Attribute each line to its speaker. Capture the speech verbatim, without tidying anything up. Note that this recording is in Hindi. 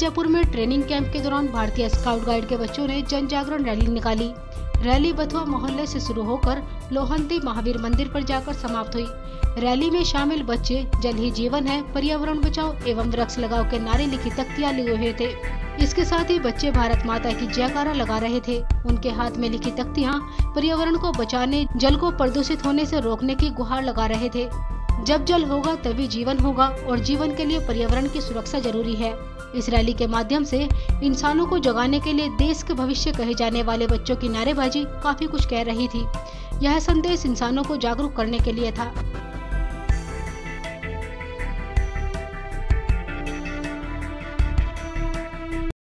Speaker 1: जयपुर में ट्रेनिंग कैंप के दौरान भारतीय स्काउट गाइड के बच्चों ने जन जागरण रैली निकाली। रैली बथुआ मोहल्ले से शुरू होकर लोहंती महावीर मंदिर पर जाकर समाप्त हुई। रैली में शामिल बच्चे जल ही जीवन है, पर्यावरण बचाओ एवं वृक्ष लगाओ के नारे लिखी तख्तियां लिए हुए थे। इसके साथ ही बच्चे भारत माता की जयकारा लगा रहे थे। उनके हाथ में लिखी तख्तियां पर्यावरण को बचाने, जल को प्रदूषित होने से रोकने की गुहार लगा रहे थे। जब जल होगा तभी जीवन होगा और जीवन के लिए पर्यावरण की सुरक्षा जरूरी है। इस रैली के माध्यम से इंसानों को जगाने के लिए देश के भविष्य कहे जाने वाले बच्चों की नारेबाजी काफी कुछ कह रही थी। यह संदेश इंसानों को जागरूक करने के लिए था।